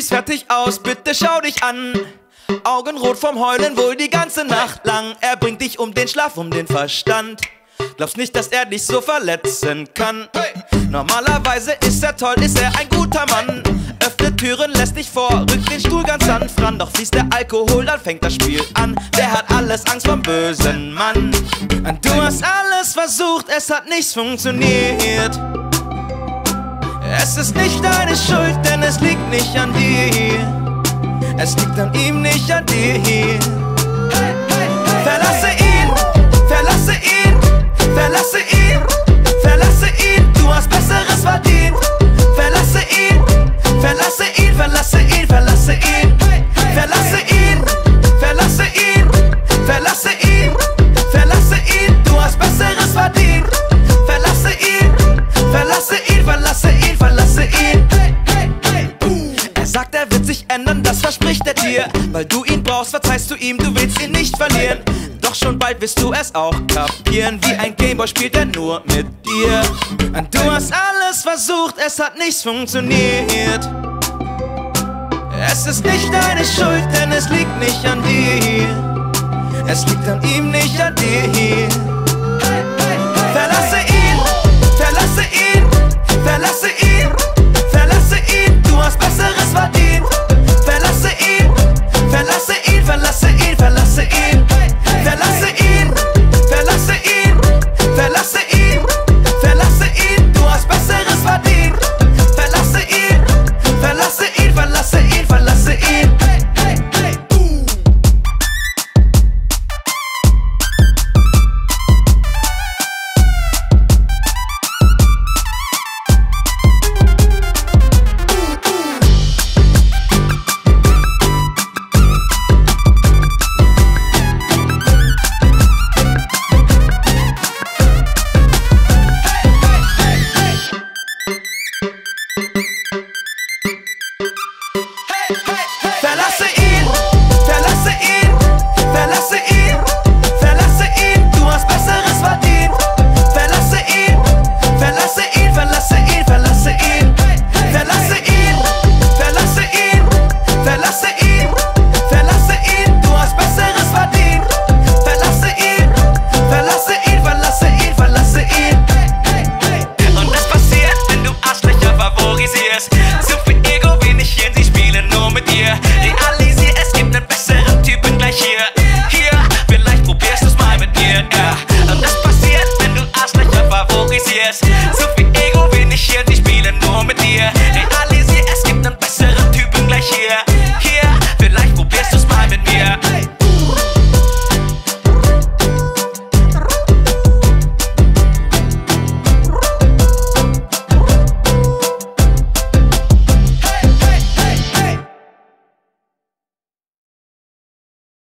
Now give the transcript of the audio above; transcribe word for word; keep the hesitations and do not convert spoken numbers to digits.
siehst fertig aus, bitte schau dich an. Augenrot vom Heulen wohl die ganze Nacht lang. Er bringt dich um den Schlaf, um den Verstand. Glaubst nicht, dass er dich so verletzen kann. Hey. Normalerweise ist er toll, ist er ein guter Mann. Öffnet Türen, lässt dich vor, rückt den Stuhl ganz sanft ran. Doch fließt der Alkohol, dann fängt das Spiel an. Der hat alles Angst vom bösen Mann. Und du hast alles versucht, es hat nichts funktioniert. Es ist nicht deine Schuld, denn es liegt nicht an dir. Es liegt an ihm, nicht an dir. Hey, hey, hey, verlasse ihn, verlasse ihn, verlasse ihn, verlasse ihn. Du hast Besseres verdient. Verlasse ihn, verlasse ihn, verlasse ihn, verlasse ihn, verlasse ihn, verlasse ihn, verlasse ihn, verlasse ihn. Du hast Besseres verdient. Verlasse ihn, verlasse ihn, verlasse ihn, verlasse ihn. Er sagt, er wird sich ändern, das verspricht er dir. Weil du ihn brauchst, verzeihst du ihm, du willst ihn nicht verlieren. Doch schon bald wirst du es auch kapieren. Wie ein Gameboy spielt er nur mit dir. Und du hast alles versucht, es hat nichts funktioniert. Es ist nicht deine Schuld, denn es liegt nicht an dir. Es liegt an ihm, nicht an dir.